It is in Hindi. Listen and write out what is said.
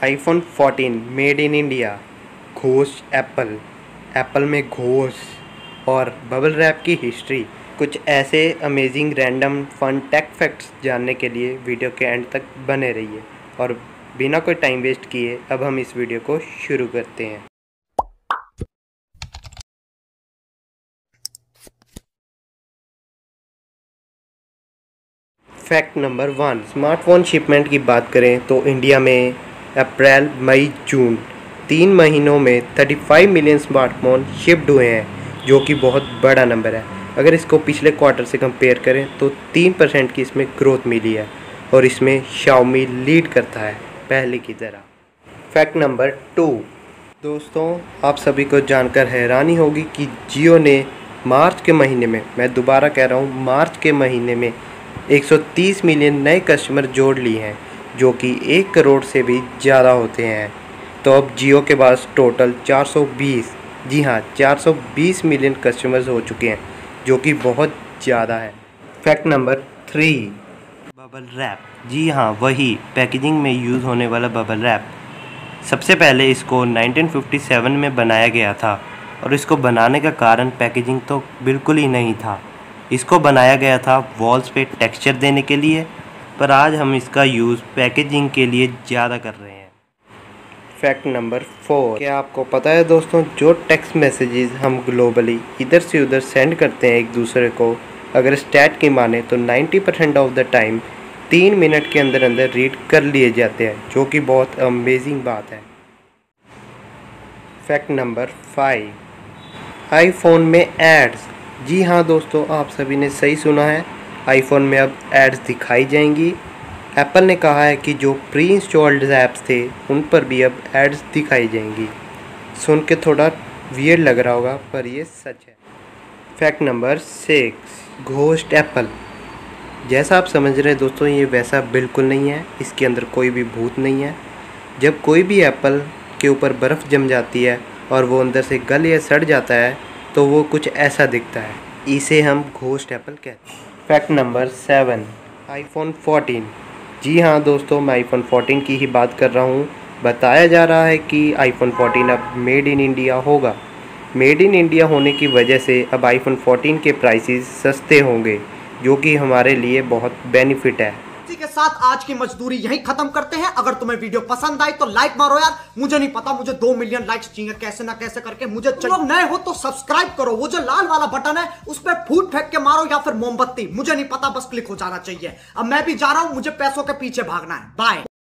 आईफोन 14 मेड इन इंडिया, घोष एप्पल, एप्पल में घोष और बबल रैप की हिस्ट्री। कुछ ऐसे amazing random fun tech facts जानने के लिए वीडियो के एंड तक बने रहिए और बिना कोई टाइम वेस्ट किए अब हम इस वीडियो को शुरू करते हैं। फैक्ट नंबर 1, स्मार्टफोन शिपमेंट की बात करें तो इंडिया में अप्रैल, मई, जून 3 महीनों में 35 मिलियन स्मार्टफोन शिप्ड हुए हैं, जो कि बहुत बड़ा नंबर है। अगर इसको पिछले क्वार्टर से कंपेयर करें तो 3% की इसमें ग्रोथ मिली है और इसमें Xiaomi लीड करता है पहले की तरह। फैक्ट नंबर 2, दोस्तों आप सभी को जानकर हैरानी होगी कि जियो ने मार्च के महीने में, मैं दोबारा कह रहा हूँ, मार्च के महीने में 130 मिलियन नए कस्टमर जोड़ लिए हैं, जो कि 1 करोड़ से भी ज़्यादा होते हैं। तो अब जियो के पास टोटल 420, जी हाँ 420 मिलियन कस्टमर्स हो चुके हैं, जो कि बहुत ज़्यादा है। फैक्ट नंबर 3, बबल रैप, जी हाँ वही पैकेजिंग में यूज़ होने वाला बबल रैप। सबसे पहले इसको 1957 में बनाया गया था और इसको बनाने का कारण पैकेजिंग तो बिल्कुल ही नहीं था। इसको बनाया गया था वॉल्स पे टेक्सचर देने के लिए, पर आज हम इसका यूज़ पैकेजिंग के लिए ज़्यादा कर रहे हैं। फैक्ट नंबर 4, क्या आपको पता है दोस्तों, जो टेक्स्ट मैसेजेस हम ग्लोबली इधर से उधर सेंड करते हैं एक दूसरे को, अगर स्टैट की माने तो 90% ऑफ द टाइम 3 मिनट के अंदर अंदर रीड कर लिए जाते हैं, जो कि बहुत अमेजिंग बात है। फैक्ट नंबर 5, आईफोन में एड्स, जी हाँ दोस्तों आप सभी ने सही सुना है, आईफोन में अब एड्स दिखाई जाएंगी। एप्पल ने कहा है कि जो प्री इंस्टॉल्ड ऐप्स थे उन पर भी अब एड्स दिखाई जाएंगी। सुन के थोड़ा वियर्ड लग रहा होगा पर ये सच है। फैक्ट नंबर 6, घोस्ट एप्पल, जैसा आप समझ रहे हैं दोस्तों ये वैसा बिल्कुल नहीं है, इसके अंदर कोई भी भूत नहीं है। जब कोई भी एप्पल के ऊपर बर्फ़ जम जाती है और वो अंदर से गल या सड़ जाता है तो वो कुछ ऐसा दिखता है, इसे हम घोस्ट एप्पल कहते हैं। फैक्ट नंबर 7, आईफोन 14, जी हाँ दोस्तों मैं आईफोन 14 की ही बात कर रहा हूँ। बताया जा रहा है कि आईफोन 14 अब मेड इन इंडिया होगा। मेड इन इंडिया होने की वजह से अब आईफोन 14 के प्राइसेस सस्ते होंगे, जो कि हमारे लिए बहुत बेनिफिट है। इसी के साथ आज की मजदूरी यहीं खत्म करते हैं। अगर तुम्हें वीडियो पसंद आई तो लाइक मारो यार, मुझे नहीं पता, मुझे 2 मिलियन लाइक्स चाहिए, कैसे ना कैसे करके मुझे चाहिए। तुम नए हो तो सब्सक्राइब करो, वो जो लाल वाला बटन है उस पर फूट फेंक के मारो या फिर मोमबत्ती, मुझे नहीं पता, बस क्लिक हो जाना चाहिए। अब मैं भी जा रहा हूं, मुझे पैसों के पीछे भागना है। बाय।